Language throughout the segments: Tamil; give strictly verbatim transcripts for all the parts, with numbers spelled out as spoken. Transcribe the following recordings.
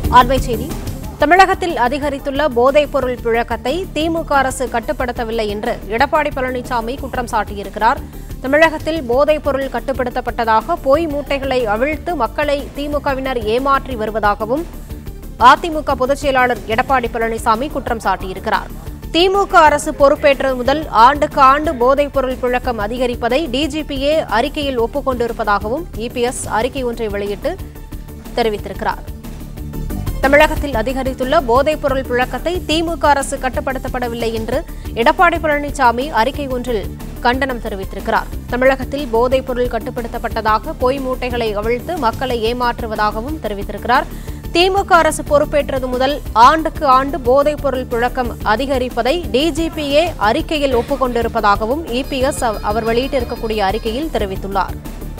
அண்மைச் செய்தி. தமிழகத்தில் அதிகரித்துள்ள போதைப் பொருள் புழக்கத்தை திமுக அரசு கட்டுப்படுத்தவில்லை என்று எடப்பாடி பழனிசாமி குற்றம் சாட்டியிருக்கிறார். தமிழகத்தில் போதைப் பொருள் கட்டுப்படுத்தப்பட்டதாக பொய் மூட்டைகளை அவிழ்த்து மக்களை திமுகவினர் ஏமாற்றி வருவதாகவும் அதிமுக பொதுச் செயலாளர் எடப்பாடி பழனிசாமி குற்றம் சாட்டியிருக்கிறார். திமுக அரசு பொறுப்பேற்றது முதல் ஆண்டுக்கு ஆண்டு போதைப் பொருள் புழக்கம் அதிகரிப்பதை டிஜிபியே அறிக்கையில் ஒப்புக் கொண்டிருப்பதாகவும் இபிஎஸ் அறிக்கை ஒன்றை வெளியிட்டு தெரிவித்திருக்கிறார். தமிழகத்தில் அதிகரித்துள்ள போதைப் பொருள் புழக்கத்தை திமுக அரசு கட்டுப்படுத்தப்படவில்லை என்று எடப்பாடி பழனிசாமி அறிக்கை ஒன்றில் கண்டனம் தெரிவித்திருக்கிறார். தமிழகத்தில் போதைப் பொருள் கட்டுப்படுத்தப்பட்டதாக பொய் மூட்டைகளை அவிழ்த்து மக்களை ஏமாற்றுவதாகவும் தெரிவித்திருக்கிறார். திமுக அரசு பொறுப்பேற்றது முதல் ஆண்டுக்கு ஆண்டு போதைப் பொருள் புழக்கம் அதிகரிப்பதை டிஜிபியே அறிக்கையில் ஒப்புக் கொண்டிருப்பதாகவும் இபிஎஸ் அவர் வெளியிட்டிருக்கக்கூடிய அறிக்கையில் தெரிவித்துள்ளார்.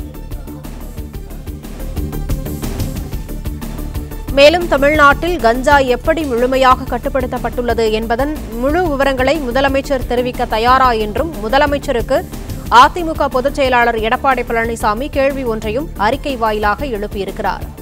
மேலும் தமிழ்நாட்டில் கஞ்சா எப்படி முழுமையாக கட்டுப்படுத்தப்பட்டுள்ளது என்பதன் முழு விவரங்களை முதலமைச்சர் தெரிவிக்க தயாரா என்றும் முதலமைச்சருக்கு அதிமுக பொதுச் செயலாளர் எடப்பாடி பழனிசாமி கேள்வி ஒன்றையும் அறிக்கை வாயிலாக எழுப்பியிருக்கிறார்.